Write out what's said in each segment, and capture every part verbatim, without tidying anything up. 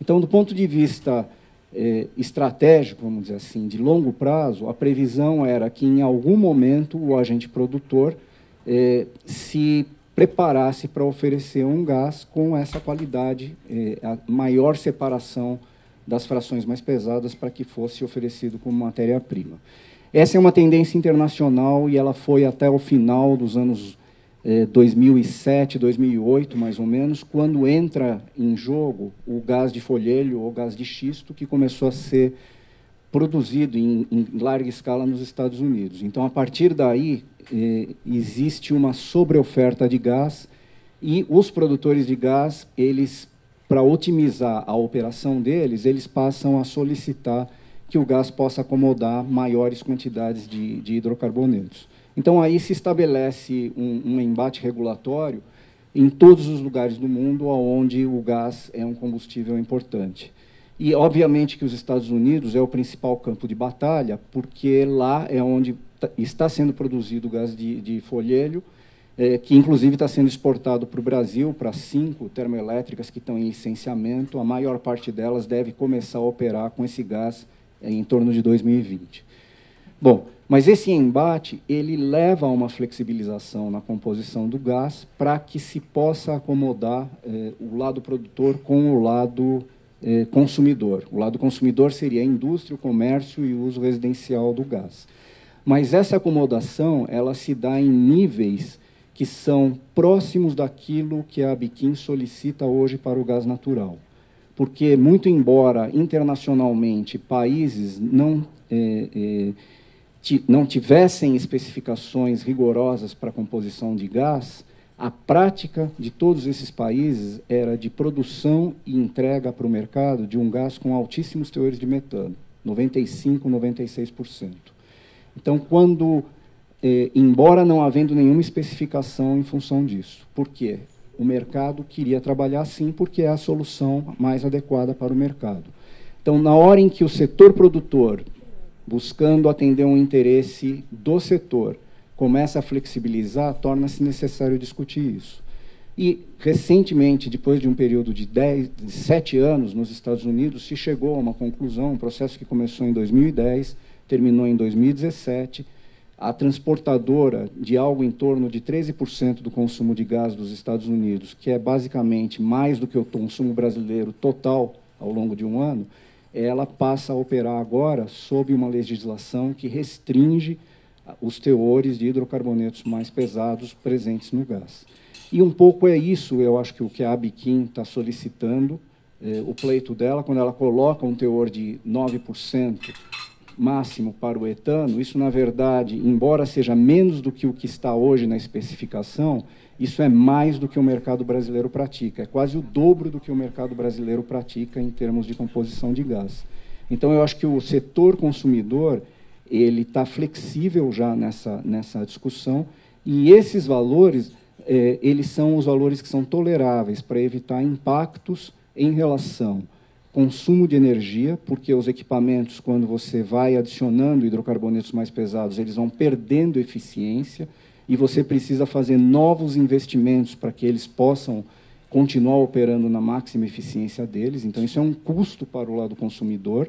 Então, do ponto de vista eh, estratégico, vamos dizer assim, de longo prazo, a previsão era que, em algum momento, o agente produtor eh, se preparasse para oferecer um gás com essa qualidade, eh, a maior separação das frações mais pesadas para que fosse oferecido como matéria-prima. Essa é uma tendência internacional e ela foi até o final dos anos eh, dois mil e sete, dois mil e oito, mais ou menos, quando entra em jogo o gás de folhelho ou gás de xisto, que começou a ser produzido em, em larga escala nos Estados Unidos. Então, a partir daí, eh, existe uma sobreoferta de gás e os produtores de gás, eles, para otimizar a operação deles, eles passam a solicitar que o gás possa acomodar maiores quantidades de, de hidrocarbonetos. Então, aí se estabelece um, um embate regulatório em todos os lugares do mundo onde o gás é um combustível importante. E, obviamente, que os Estados Unidos é o principal campo de batalha, porque lá é onde está sendo produzido o gás de, de folhelho, é, que, inclusive, está sendo exportado para o Brasil, para cinco termoelétricas que estão em licenciamento. A maior parte delas deve começar a operar com esse gás em torno de dois mil e vinte. Bom, mas esse embate ele leva a uma flexibilização na composição do gás para que se possa acomodar eh, o lado produtor com o lado eh, consumidor. O lado consumidor seria a indústria, o comércio e o uso residencial do gás. Mas essa acomodação ela se dá em níveis que são próximos daquilo que a Abiquim solicita hoje para o gás natural. Porque, muito embora internacionalmente países não, é, é, ti, não tivessem especificações rigorosas para a composição de gás, a prática de todos esses países era de produção e entrega para o mercado de um gás com altíssimos teores de metano, noventa e cinco por cento, noventa e seis por cento. Então, quando, é, embora não havendo nenhuma especificação em função disso, por quê? O mercado queria trabalhar assim porque é a solução mais adequada para o mercado. Então, na hora em que o setor produtor, buscando atender um interesse do setor, começa a flexibilizar, torna-se necessário discutir isso. E, recentemente, depois de um período de, dez, de sete anos nos Estados Unidos, se chegou a uma conclusão, um processo que começou em dois mil e dez, terminou em dois mil e dezessete, a transportadora de algo em torno de treze por cento do consumo de gás dos Estados Unidos, que é basicamente mais do que o consumo brasileiro total ao longo de um ano, ela passa a operar agora sob uma legislação que restringe os teores de hidrocarbonetos mais pesados presentes no gás. E um pouco é isso, eu acho que o que a Abiquim está solicitando, eh, o pleito dela, quando ela coloca um teor de nove por cento máximo para o etano, isso, na verdade, embora seja menos do que o que está hoje na especificação, isso é mais do que o mercado brasileiro pratica, é quase o dobro do que o mercado brasileiro pratica em termos de composição de gás. Então, eu acho que o setor consumidor ele está flexível já nessa, nessa discussão, e esses valores, eh, eles são os valores que são toleráveis para evitar impactos em relação consumo de energia, porque os equipamentos, quando você vai adicionando hidrocarbonetos mais pesados, eles vão perdendo eficiência e você precisa fazer novos investimentos para que eles possam continuar operando na máxima eficiência deles. Então, isso é um custo para o lado consumidor.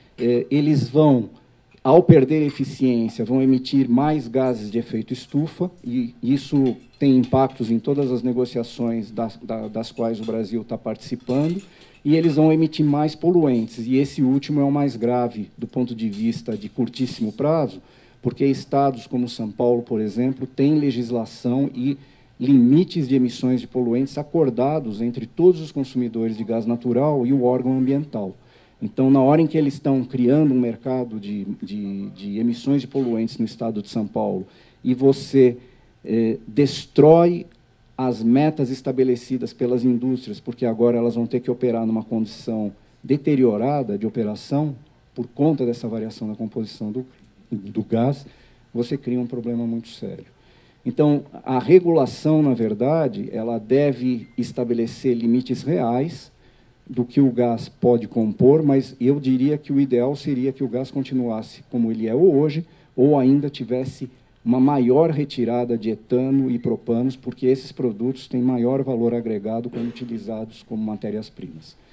É, eles vão, ao perder eficiência, vão emitir mais gases de efeito estufa, e isso tem impactos em todas as negociações das, das quais o Brasil está participando, e eles vão emitir mais poluentes, e esse último é o mais grave do ponto de vista de curtíssimo prazo, porque estados como São Paulo, por exemplo, têm legislação e limites de emissões de poluentes acordados entre todos os consumidores de gás natural e o órgão ambiental. Então, na hora em que eles estão criando um mercado de, de, de emissões de poluentes no estado de São Paulo, e você eh, destrói as metas estabelecidas pelas indústrias, porque agora elas vão ter que operar numa condição deteriorada de operação, por conta dessa variação na composição do, do gás, você cria um problema muito sério. Então, a regulação, na verdade, ela deve estabelecer limites reais do que o gás pode compor, mas eu diria que o ideal seria que o gás continuasse como ele é hoje, ou ainda tivesse uma maior retirada de etano e propanos, porque esses produtos têm maior valor agregado quando utilizados como matérias-primas.